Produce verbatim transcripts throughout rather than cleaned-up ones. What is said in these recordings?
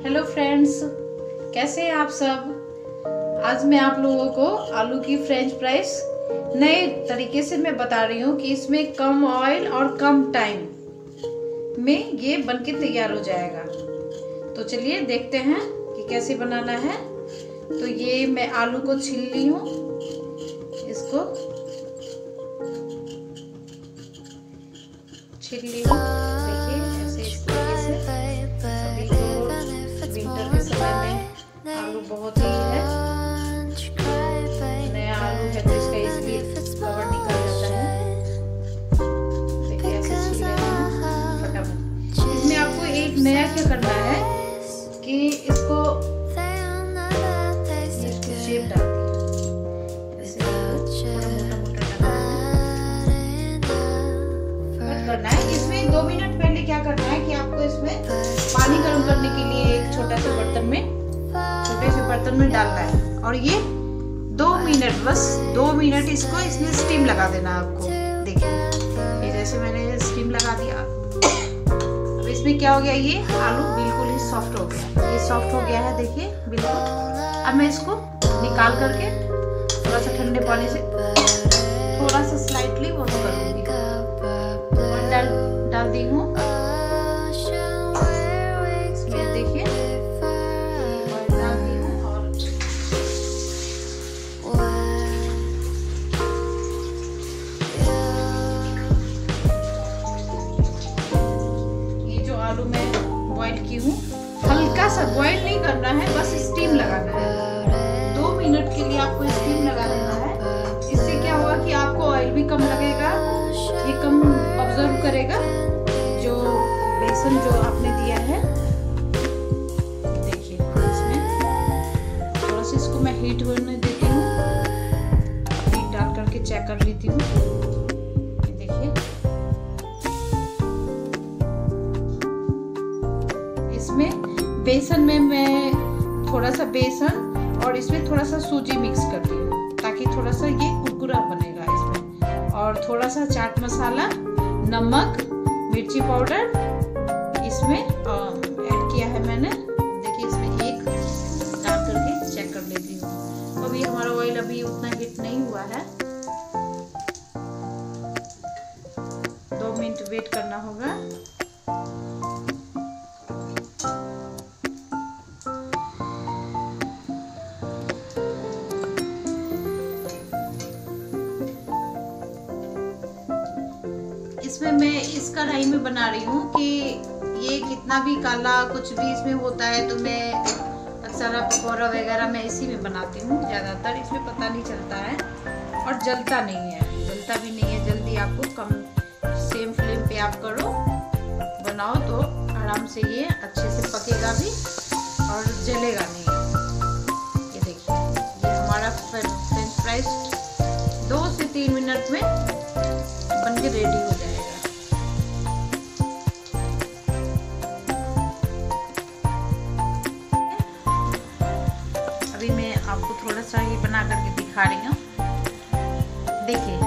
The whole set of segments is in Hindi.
हेलो फ्रेंड्स, कैसे हैं आप सब। आज मैं आप लोगों को आलू की फ्रेंच फ्राइज नए तरीके से मैं बता रही हूँ कि इसमें कम ऑयल और कम टाइम में ये बनके तैयार हो जाएगा। तो चलिए देखते हैं कि कैसे बनाना है। तो ये मैं आलू को छील ली हूँ, इसको छील ली हूँ। देखिए ऐसे इस तरीके से। अभी तो विंटर के समय में आलू बहुत ही है, नया आलू है तो इसका इसलिए कवर निकल जाता है। देखिए ऐसे छील लेना है फटाफट। इसमें आपको एक नया क्या करना है कि इसको शेप डाल करना है। इसमें दो मिनट पहले क्या करना है कि आपको इसमें पानी गर्म करने के लिए एक छोटा से बर्तन में छोटे से बर्तन में डालना है और ये दो मिनट बस दो मिनट इसको इसमें स्टीम लगा देना है आपको। देखिए ये जैसे मैंने स्टीम लगा दिया। अब इसमें क्या हो गया, ये आलू बिल्कुल ही सॉफ्ट हो गया। ये सॉफ्ट हो गया है, देखिए बिल्कुल। अब मैं इसको निकाल करके थोड़ा सा ठंडे पानी से थोड़ा सा स्लाइटली वॉश करूंगी। डाल डाल दी हूँ इसमें, देखिए ऑयल डाल दी हूँ। और ये जो आलू मैं बॉईल की हूँ, हल्का सा बॉईल नहीं करना है, बस स्टीम लगाना है। दो मिनट के लिए आपको स्टीम लगा देना है। इससे क्या होगा कि आपको ऑयल भी कम लगेगा, ये कम ऑब्जर्व करेगा जो बेसन जो आपने दिया है। देखिए इसमें थोड़ा सा इसको मैं हीट होने देती हूँ, हीट डाल करके चेक कर लेती हूँ। देखिए इसमें बेसन में मैं थोड़ा सा बेसन और इसमें थोड़ा सा सूजी मिक्स करती हूँ ताकि थोड़ा सा ये कुरकुरा बनेगा इसमें। और थोड़ा सा चाट मसाला, नमक, मिर्ची पाउडर इसमें ऐड किया है मैंने। देखिए इसमें एक डाल करके चेक कर लेती हूँ। अभी हमारा ऑयल अभी उतना हीट नहीं हुआ है, दो मिनट वेट करना होगा। इसमें मैं इस कढ़ाई में बना रही हूँ कि ये कितना भी काला कुछ भी इसमें होता है तो मैं अक्सर पकौड़ा वगैरह मैं इसी में बनाती हूँ ज़्यादातर। इसमें पता नहीं चलता है और जलता नहीं है, जलता भी नहीं है जल्दी। आपको कम सेम फ्लेम पे आप करो, बनाओ तो आराम से ये अच्छे से पकेगा भी और जलेगा नहीं। ये देखिए ये हमारा फ्रेंच फ्राइज दो से तीन मिनट में बन के रेडी हो जाएगा। अभी मैं आपको थोड़ा सा ये बना करके दिखा रही हूँ। देखिए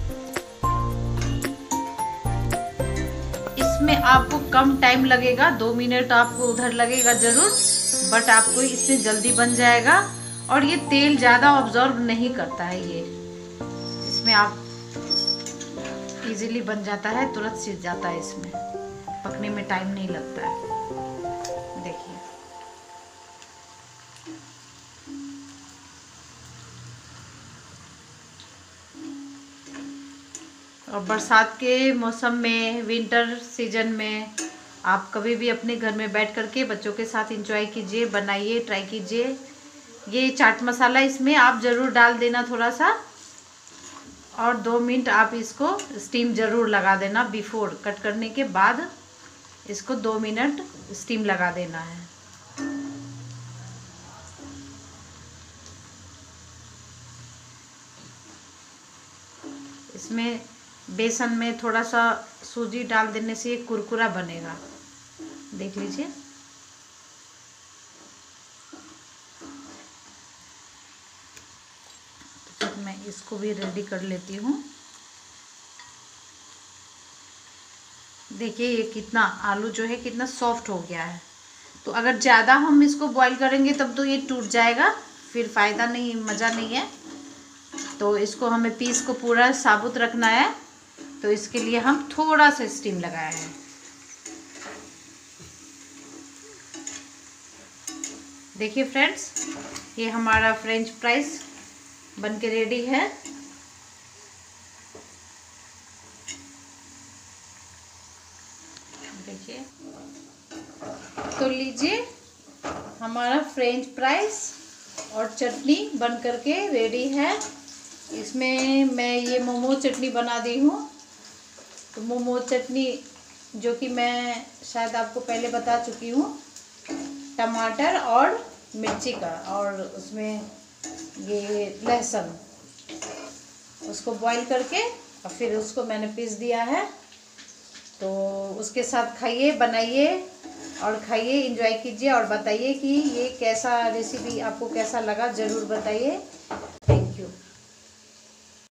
इसमें आपको कम टाइम लगेगा, दो मिनट आपको उधर लगेगा जरूर, बट आपको इससे जल्दी बन जाएगा। और ये तेल ज्यादा ऑब्जर्व नहीं करता है, ये इसमें आप इजीली बन जाता है, तुरंत सीज जाता है, इसमें पकने में टाइम नहीं लगता है। देखिए और बरसात के मौसम में, विंटर सीजन में आप कभी भी अपने घर में बैठ करके बच्चों के साथ एंजॉय कीजिए, बनाइए, ट्राई कीजिए। ये चाट मसाला इसमें आप जरूर डाल देना थोड़ा सा, और दो मिनट आप इसको स्टीम ज़रूर लगा देना। बिफोर कट करने के बाद इसको दो मिनट स्टीम लगा देना है। इसमें बेसन में थोड़ा सा सूजी डाल देने से ये कुरकुरा बनेगा, देख लीजिए। तो मैं इसको भी रेडी कर लेती हूँ। देखिए ये कितना आलू जो है कितना सॉफ्ट हो गया है। तो अगर ज़्यादा हम इसको बॉईल करेंगे तब तो ये टूट जाएगा, फिर फ़ायदा नहीं, मज़ा नहीं है। तो इसको हमें पीस को पूरा साबुत रखना है, तो इसके लिए हम थोड़ा सा स्टीम लगाए हैं। देखिए फ्रेंड्स, ये हमारा फ्रेंच फ्राइज बन के रेडी है। देखिए, तो लीजिए हमारा फ्रेंच फ्राइज और चटनी बन करके रेडी है। इसमें मैं ये मोमो चटनी बना दी हूँ। तो मोमो चटनी जो कि मैं शायद आपको पहले बता चुकी हूँ, टमाटर और मिर्ची का, और उसमें ये लहसुन, उसको बॉईल करके और फिर उसको मैंने पीस दिया है। तो उसके साथ खाइए, बनाइए और खाइए, एंजॉय कीजिए और बताइए कि ये कैसा रेसिपी आपको कैसा लगा, ज़रूर बताइए।